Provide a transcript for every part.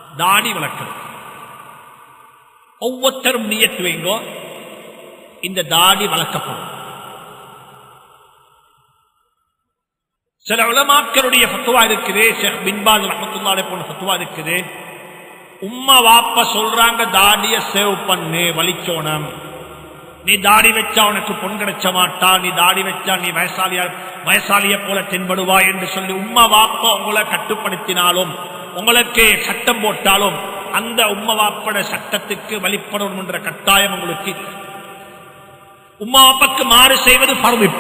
தாடி வளர்க்கிறது. ஒவ்வொருத்தரும் நியத்து வைங்கோ, இந்த தாடி வளர்க்கப்படும். சில உலமாக்களுடைய ஃபத்வா இருக்குது, ஷேக் பின் பாஸ் ரஹ்மத்துல்லாஹி அலைஹி போன்ற ஃபத்வா இருக்குது. உம்மா வாப்பா சொல்றாங்க தாடிய சேவ் பண்ணு, வலிச்சோனம், நீ தாடி வச்சா உனக்கு பொன் கிடைச்ச மாட்டா, நீ தாடி வச்சா நீ வயசாலிய போல தென்படுவாய் என்று சொல்லி உம்மா வாப்பா உங்களை கட்டுப்படுத்தினாலும் உங்களுக்கு சட்டம் போட்டாலும் அந்த உம்மா வாப்பட சட்டத்துக்கு வழிபடணும் என்ற கட்டாயம் உங்களுக்கு. உம்மா வாப்பாக்கு மாறு செய்வது ஃபர்து.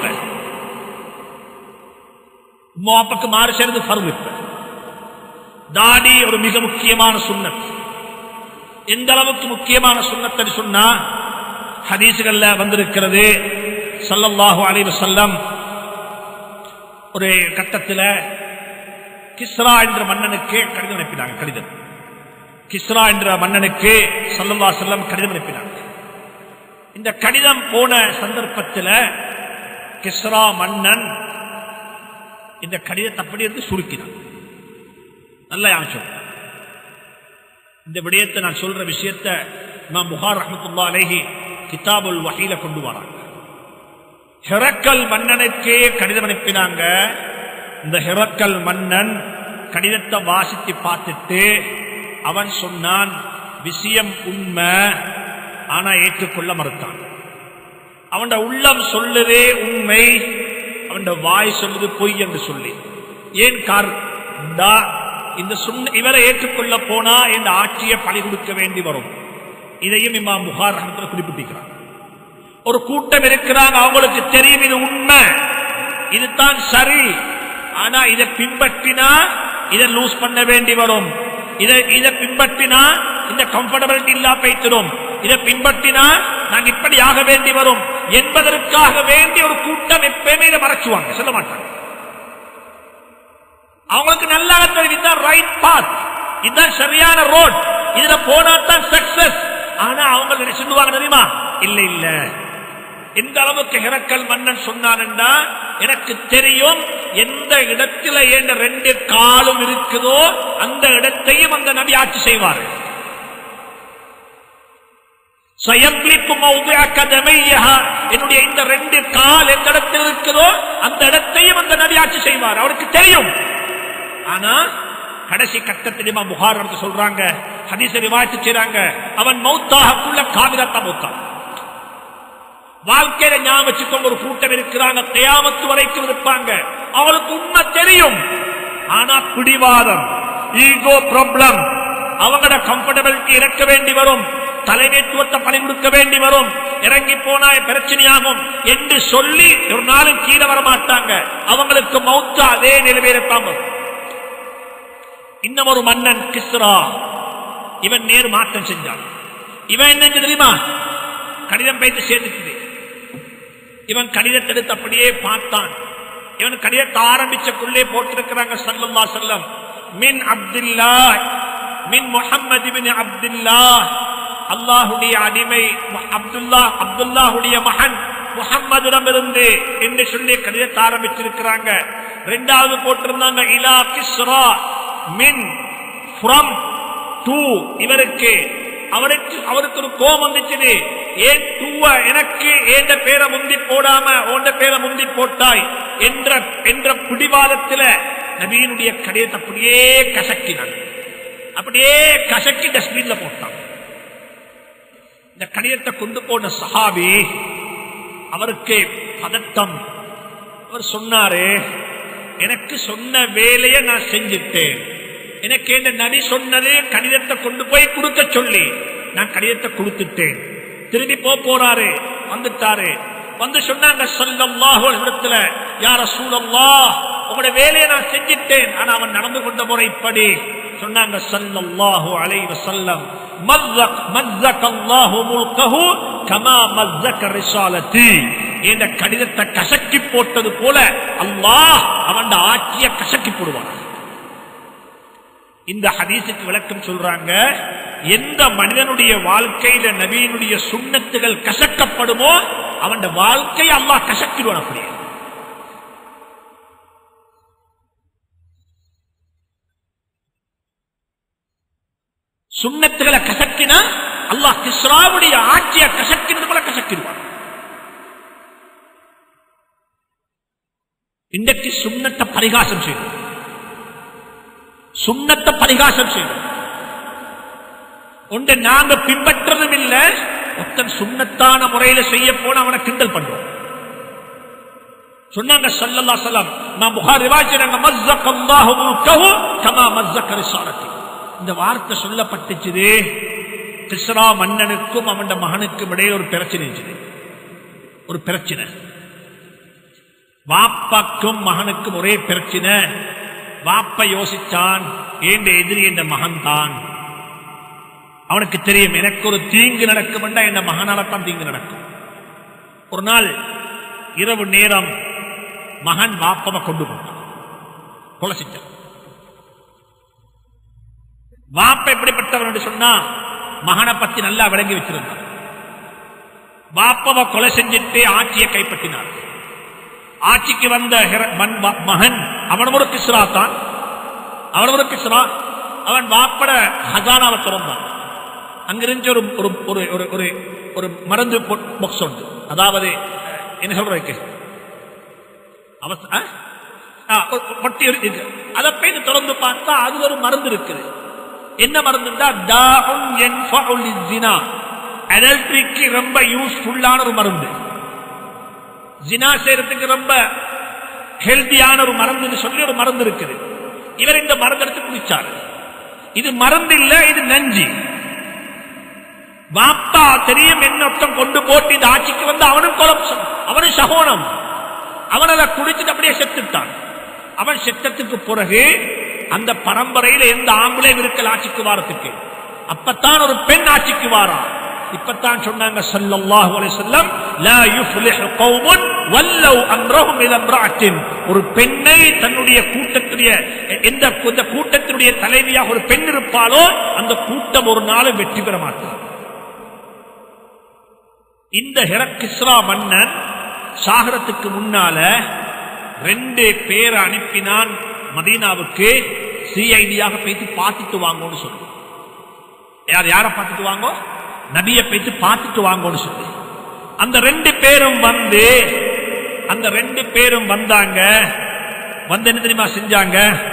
உம்மா வாப்பாக்கு மாறு செய்வது ஃபர்து. தாடி ஒரு மிக முக்கியமான சுன்னத். எந்த அளவுக்கு முக்கியமான சுன்னத் என்று சொன்னா, ஹதீஸ்கள்ல வந்திருக்கிறது, ஸல்லல்லாஹு அலைஹி வஸல்லம் ஒரு கட்டத்தில் கிஸ்ரா என்ற மன்னனுக்கு கடிதம் அனுப்பினாங்க. கடிதம் கிஸ்ரா என்ற மன்னனுக்கு ஸல்லல்லாஹு அலைஹி வஸல்லம் கடிதம் அனுப்பினாங்க. இந்த கடிதம் போன சந்தர்ப்பத்தில் கிஸ்ரா மன்னன் இந்த கடிதத்தை அப்படி இருந்து சுருக்கினான். நல்ல யாச்சம். இந்த விடயத்தை நான் சொல்ற விஷயத்தை இமாம் புகாரி ரஹ்மத்துல்லாஹி அலைஹி கிதாபுல் வஹீல கொண்டு வராங்க. ஹெரக்கல் மன்னனுக்கு கடிதம் அனுப்பினாங்க. இந்த ஹெரக்கல் மன்னன் கடிதத்தை வாசித்து பார்த்துட்டு அவன் சொன்னான், விஷயம் உண்மை, ஆனா ஏற்றுக்கொள்ள மறுத்தான். அவன் உள்ளம் சொல்லுதே உண்மை, அவன் வாய் சொல்லுது பொய் என்று சொல்லி. ஏன் காரணம், இந்த இவரை ஏற்றுக்கொள்ள போனா இந்த ஆட்சியை பழி கொடுக்க வேண்டி வரும். இதையும் இமாம் புகாரி ரஹ்மத்துல்லாஹி குறிப்பிட்டிருக்கிறார். ஒரு கூட்டம் இருக்கிறாங்க, அவங்களுக்கு தெரியும் இது உண்மை, இதுதான் சரி, ஆனா இதை பின்பற்றினா இதை லூஸ் பண்ண வேண்டி வரும், இதை பின்பற்றினா இந்த கம்ஃபர்டபிலிட்டி இல்லா போய்த்திடும், இதை பின்பற்றினா நாங்க இப்படி ஆக வேண்டி வரும் என்பதற்காக வேண்டி ஒரு கூட்டம் எப்பயுமே இதை மறைச்சுவாங்க, சொல்ல மாட்டாங்க. அவங்களுக்கு நல்லா இதுதான் ரைட் பாத், இதுதான் சரியான ரோட், இதுல போனா தான் சக்சஸ். ஆனா அவங்க சொல்லுவாங்க தெரியுமா, இல்ல இல்ல. எந்த அளவுக்கு ஹெரக்கல் மன்னன் சொன்னான்டா, எனக்கு தெரியும் எந்த இடத்துல என் 2 காலும் இருக்குதோ அந்த இடத்தையும் அந்த நபி ஆட்சி செய்வார். என்னுடைய இந்த 2 கால் எந்த இடத்தில் இருக்குதோ அந்த இடத்தையும் அந்த நபி ஆட்சி செய்வார், அவருக்கு தெரியும். ஆனா கடைசி கட்டத்தில் இமாம் புகாரி சொல்றாங்க, ஹதீஸை ரிவாயத் செய்றாங்க, அவன் மௌத்தாகக்குள்ள காபிரத்தா மௌத்தா. வாழ்க்கையில ஞாபகம் வச்சுக்கோங்க, ஒரு கூட்டம் இருக்கிறாங்க, கியாமத்து வரைக்கும் இருப்பாங்க, அவளுக்கு உண்மை தெரியும், ஆனா பிடிவாதம், ஈகோ ப்ராப்ளம், அவங்களோட கம்ஃபர்டபிலிட்டி இறக்க வேண்டி வரும், தலைமைத்துவத்தை பணி கொடுக்க வேண்டி வரும், இறங்கி போனா பிரச்சனையாகும் என்று சொல்லி ஒரு நாளும் கீழே வர மாட்டாங்க. அவங்களுக்கு மௌத்தா அதே நிலைமையில்தான் வரும். இன்னும் ஒரு மன்னன் கிஸ்ரா, இவன் நேர் மாற்றம் செஞ்சான். இவன் என்ன தெரியுமா, கடிதம் வைத்து சேர்த்துக்குது. இவன் கடிதத்தை எடுத்து அப்படியே பார்த்தான். இவன் கடிதத்தை ஆரம்பிச்சக்குள்ளே போட்டிருக்கிறாங்க ஸல்லல்லாஹு அலைஹி வஸல்லம், மின் அப்துல்லாஹ் மின் முஹம்மது இப்னு அப்துல்லாஹ், அல்லாஹ்வுடைய அடிமை அப்துல்லாஹ்வுடைய மகன் முஹம்மதிடமிருந்து என்று சொல்லி கடிதத்தை ஆரம்பிச்சிருக்கிறாங்க. இரண்டாவது போட்டிருந்தாங்க இலா கிஸ்ரா மின் ஃப்ரம் டு, இவருக்கு அவருக்கு ஒரு கோபம் வந்துச்சு, ஏன் டூவ எனக்கு ஏண்ட பேரை முந்தி போடாம உண்ட பேரை முந்தி போட்டாய் என்ற பிடிவாதத்தில் நபியினுடைய கடிதத்தை அப்படியே கசக்கினான், அப்படியே கசக்கி டஸ்ட்பின்ல போட்டான். இந்த கடிதத்தை கொண்டு போன சஹாபி, அவருக்கு பதட்டம். அவர் சொன்னாரு, எனக்கு சொன்ன வேலையை நான் செஞ்சிட்டேன், எனக்கு இந்த நபி சொன்னதே கடிதத்தை கொண்டு போய் கொடுக்க சொல்லி நான் கடிதத்தை கொடுத்துட்டேன். திரும்பி போறாரு, வந்துட்டாரு, வந்து சொன்னாங்க ஸல்லல்லாஹு அலைஹி வஸல்லம், யா ரசூலல்லாஹ் உங்களுடைய வேலையை நான் செஞ்சிட்டேன், ஆனா அவன் நடந்து கொண்ட முறை இப்படி. சொன்னாங்க ஸல்லல்லாஹு அலைஹி வஸல்லம், மஸ்ஸகல்லாஹு முல்கஹு கமா மஸ்ஸக ரிசாலதி, இந்த கடிதத்தை கசக்கி போட்டது போல அல்லாஹ் அவன் ஆட்சியை கசக்கி போடுவான். இந்த ஹதீஸுக்கு விளக்கம் சொல்றாங்க, எந்த மனிதனுடைய வாழ்க்கையில நபியினுடைய சுன்னத்துகள் கசக்கப்படுமோ அவன் வாழ்க்கையை அல்லாஹ் கசக்கிடுவான். அப்படியே சுன்னத்துகளை கசக்கினா அல்லாஹ் கிஸ்ராவுடைய ஆட்சியை கசக்கினது போல கசக்கிடுவான். இன்றைக்கு சுன்னத்தை பரிகாசம் செய்யும், சுன்னத்தை பரிகாசம் செய்யும். ஒன்றை நாங்க பின்பற்றதும் இல்லை, ஒருத்தன் சுன்னத்தான முறையில செய்ய போன அவனை கிண்டல் பண்றோம். சொன்னாங்க ஸல்லல்லாஹு அலைஹி வஸல்லம், நான் புகாரி ரிவாயத் மஸ்ஸகல்லாஹு முல்கஹு கமா மஸ்ஸக ரிஸாலத்தி. இந்த வார்த்தை சொல்லப்பட்டுச்சு. கிஸ்ரா மன்னனுக்கும் அவன் மகனுக்கும் இடையே ஒரு பிரச்சனை இருந்துச்சு. ஒரு பிரச்சனை, வாப்பாக்கும் மகனுக்கும் ஒரே பிரச்சனை. வாப்ப யோசிச்சான், ஏண்ட எதிரி என்ற மகன் தான். அவனுக்கு தெரியும் எனக்கு ஒரு தீங்கு நடக்கும் என்றா என் மகனால்தான் தீங்கு நடக்கும். ஒரு நாள் இரவு நேரம் மகன் வாப்பவை கொண்டு போனான், கொலை செஞ்சான். வாப்ப எப்படிப்பட்டவன் என்று சொன்னா மகனை பத்தி நல்லா விளங்கி வச்சிருந்தான். வாப்பவை கொலை செஞ்சிட்டு ஆட்சியை கைப்பற்றினார். ஆட்சிக்கு வந்த மகன் அவன் ஒரு கிஸ்ரா தான். அவன் ஒரு கிஸ்ரா. அவன் வாப்பட ஹஜானாவை திறந்தான். அங்கிருந்து ஒரு மருந்து பாக்ஸ் உண்டு. அதாவது என்ன சொல்றதுக்கு பட்டி இருக்கு. அதை போய் திறந்து பார்த்தா அது ஒரு மருந்து இருக்குது. என்ன மருந்துண்டா அடல்ட்ரிக்கு ரொம்ப யூஸ்ஃபுல்லான ஒரு மருந்து, ஜினா செய்யறதுக்கு ரொம்ப ஹெல்தியான ஒரு மருந்து சொல்லி ஒரு மருந்து இருக்குது. இவர் இந்த மருந்து எடுத்து குடிச்சாரு. இது மருந்து இல்ல, இது நஞ்சி. வாப்பா தெரியும் என்னொத்தம் கொண்டு போட்டு இந்த ஆட்சிக்கு வந்து அவனும் கொலப்சம், அவனும் சகோனம். அவன் அதை குடிச்சிட்டு அப்படியே செத்துட்டான். அவன் செத்தத்துக்கு பிறகு அந்த பரம்பரையில எந்த ஆம்பளையும் இருக்கல ஆட்சிக்கு வாரத்துக்கு. அப்பத்தான் ஒரு பெண் ஆட்சிக்கு வாரா. இப்பத்தான் சொன்னாங்க ஸல்லல்லாஹு அலைஹி வஸல்லம், லா யுஃப்லிஹு கௌமுன் வல்லவ் அம்ரஹும் இலா இம்ராஅத்தின். ஒரு பெண்ணை தன்னுடைய கூட்டத்துடைய எந்த கூட்டத்தினுடைய தலைவியாக ஒரு பெண் இருப்பாளோ அந்த கூட்டம் ஒரு நாளும் வெற்றி பெற மாட்டார். இந்த கிஸ்ரா மன்னன் சாகரத்துக்கு முன்னால 2 பேரை அனுப்பினான் மதீனாவுக்கு. சிஐடியாக போயிட்டு பார்த்துட்டு வாங்கன்னு சொல்லு. யார பார்த்துட்டு வாங்க? நபியை போயிட்டு பார்த்துட்டு வாங்கன்னு சொல்லு. அந்த 2 பேரும் வந்து அந்த 2 பேரும் வந்தாங்க. வந்து என்ன தெரியுமா செஞ்சாங்க?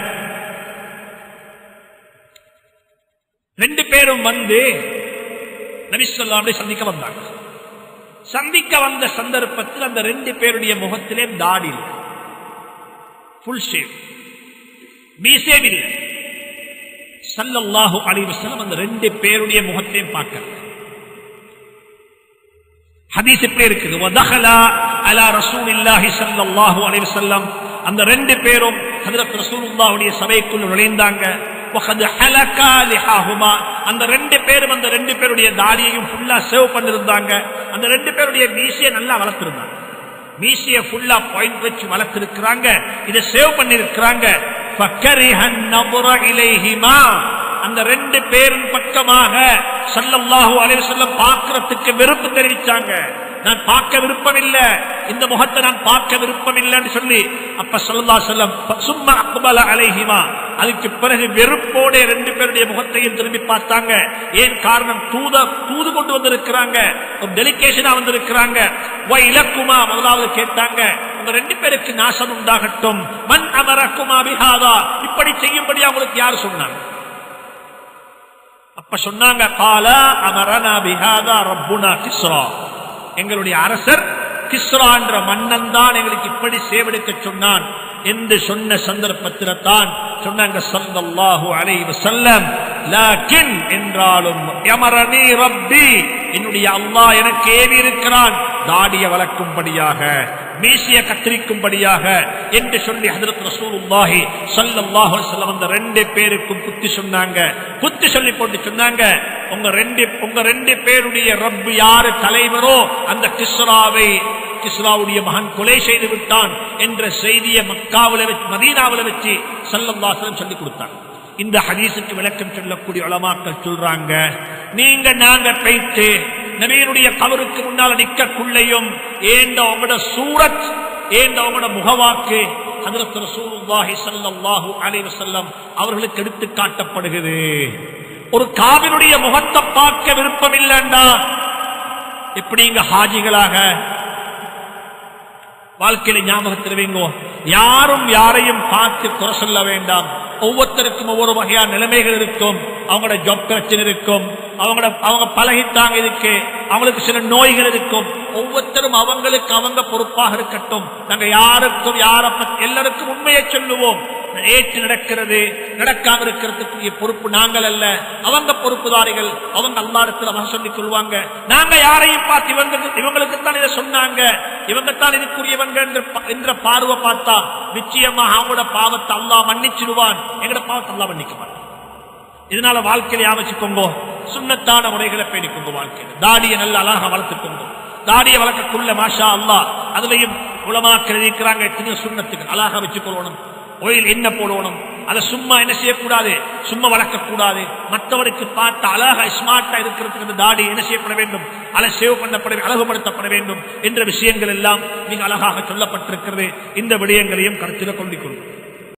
2 பேரும் வந்து நபி ஸல்லல்லாஹு அலைஹி வஸல்லம் சந்திக்க வந்தாங்க. சந்திக்க வந்த சந்தர்ப்பத்தில் அந்த 2 பேருடைய முகத்திலே தாடி இல்லை, ஃபுல் ஷேவ், மீசேம் இல்லை. ஸல்லல்லாஹு அலைஹி வஸல்லம் அந்த 2 பேருடைய முகத்தையும் பார்க்க. ஹதீஸ் இப்படி இருக்குது, வதஹலா அலா ரசூலில்லாஹி ஸல்லல்லாஹு அலைஹி வஸல்லம். அந்த 2 பேரும் ஹஜ்ரத் ரசூலுல்லாஹ்வுடைய சபைக்குள் நுழைந்தாங்க. அந்த 2 பேரும் அந்த 2 பேருடைய தாடியையும் ஃபுல்லா சேவ் பண்ணிருந்தாங்க. அந்த 2 பேருடைய மீசையை நல்லா வளர்த்திருந்தாங்க. மீசையை ஃபுல்லா பாயிண்ட் வச்சு வளர்த்திருக்கிறாங்க. இதை சேவ் பண்ணிருக்கிறாங்க. அந்த 2 பேரும் பக்கமாக ஸல்லல்லாஹு அலைஹி வஸல்லம் பார்க்கிறதுக்கு வெறுப்பு தெரிவிச்சாங்க. நான் பார்க்க விருப்பம் இல்ல, இந்த முகத்தை நான் பார்க்க விருப்பம் இல்லைன்னு சொல்லி அப்ப ஸல்லல்லாஹு அலைஹி வஸல்லம் சும்மா அக்பல அலைஹிமா, அதுக்கு பிறகு வெறுப்போட 2 பேருடைய முகத்தையும் திரும்பி பார்த்தாங்க. ஏன் காரணம்? தூது கொண்டு வந்திருக்கிறாங்க, ஒரு டெலிகேஷனா வந்திருக்கிறாங்க. இலக்குமா முதலாவது கேட்டாங்க, உங்க 2 பேருக்கு நாசம் உண்டாகட்டும். மன் அமரக்குமா பிஹாதா, இப்படி செய்யும்படி அவங்களுக்கு யார் சொன்னாங்க? அப்ப சொன்னாங்க, காலா அமரனா பிஹாதா ரப்புனா கிஸ்ரா, எங்களுடைய அரசர் கிஸ்ரா என்ற மன்னன் தான் எங்களுக்கு இப்படி சேவெடுக்க சொன்னான் என்று சொன்ன சந்தர்ப்பத்தில் தான் சொன்னாங்க ஸல்லல்லாஹு அலைஹி வஸல்லம், லாக்கின் என்றாலும் யமரனி ரப்பி, என்னுடைய அல்லாஹ் எனக்கு ஏவி இருக்கிறான் தாடியை வளர்க்கும்படியாக, மீசிய கத்திரிக்கும்படியாக என்று சொல்லி ஹஜ்ரத் ரசூலுல்லாஹி ஸல்லல்லாஹு அலைஹி வஸல்லம் அந்த 2 பேருக்கும் புத்தி சொன்னாங்க. புத்தி சொல்லி போட்டு சொன்னாங்க, உங்க 2 பேருடைய ரப்பு யாரு தலைவரோ அந்த கிஸ்ராவுடைய மகன் கொலை செய்து விட்டான் என்ற செய்தியை மதீனாவில் வச்சு ஸல்லல்லாஹு அலைஹி வஸல்லம் சொல்லி கொடுத்தாங்க. இந்த ஹதீஸுக்கு விளக்கம் சொல்லக்கூடிய உலமாக்கள் சொல்றாங்க, நாங்க போயிட்டு நபியினுடைய கபருக்கு முன்னால் நிற்கக்குள்ளையும் ஏண்ட உங்களோட சூரத், ஏண்ட உங்களோட முகவாக்கு ஹஜ்ரத் ரசூலுல்லாஹி ஸல்லல்லாஹு அலைஹி வஸல்லம் அவர்களுக்கு எடுத்து காட்டப்படுகிறது. ஒரு காவினுடைய முகத்தை பார்க்க விருப்பம் இல்லைண்டா எப்படி இங்க ஹாஜிகளாக வாழ்க்கையில ஞாபகத்தில் வைங்கோ. யாரும் யாரையும் பார்த்து குறை சொல்ல வேண்டாம். ஒவ்வொருத்தருக்கும் ஒவ்வொரு வகையான நிலைமைகள் இருக்கும். அவங்களோட ஜாப் பிரச்சனை இருக்கும், அவங்க பழகிட்டாங்க, இருக்கு அவங்களுக்கு சில நோய்கள் இருக்கும். ஒவ்வொருத்தரும் அவங்களுக்கு அவங்க பொறுப்பாக இருக்கட்டும். நாங்க யாருக்கும் எல்லாருக்கும் உண்மையை சொல்லுவோம். ஏற்று நடக்கிறது நடக்காம இருக்கிறதுக்குரிய பொறுப்பு நாங்கள் அல்ல, அவங்க பொறுப்புதாரிகள். அவங்க அல்லாஹ்விடத்தில் அவங்க சொல்லிக் கொள்வாங்க. நாங்க யாரையும் பார்த்து இவங்களுக்குத்தான் இதை சொன்னாங்க, இவங்கத்தான் இதுக்குரியவங்க என்ற பார்வை பார்த்தா நிச்சயமாக அவங்களோட பாவத்தை அல்லாஹ் மன்னிச்சிடுவான், எங்களோட பாவத்தை அல்லாஹ் மன்னிக்க மாட்டான். இதனால வாழ்க்கையில அமைச்சுக்கோங்க, சுன்னத்தான முறைகளை பேணிக்கோங்க. வாழ்க்கையில தாடியை நல்ல அழகா வளர்த்துக்கோங்க. தாடியை வளர்க்கக்குள்ள மாஷா அல்லாஹ் அதுலயும் உலமாக்கள் இருக்கிறாங்க. எத்தனையோ சுன்னத்துக்கு அழகா வச்சுக்கொள்ளணும். ஒயில் என்ன போடணும், அதை சும்மா என்ன செய்யக்கூடாது, சும்மா வளர்க்க கூடாது. மற்றவருக்கு பார்த்து அழகா ஸ்மார்ட்டா இருக்கிறதுக்கு தாடி என்ன செய்யப்பட வேண்டும், அதை சேவ் பண்ணப்பட அழகுபடுத்தப்பட வேண்டும் என்ற விஷயங்கள் எல்லாம் மிக அழகாக சொல்லப்பட்டிருக்கிறது. இந்த விடயங்களையும் கருத்தில் கொண்டிருக்கிறோம்.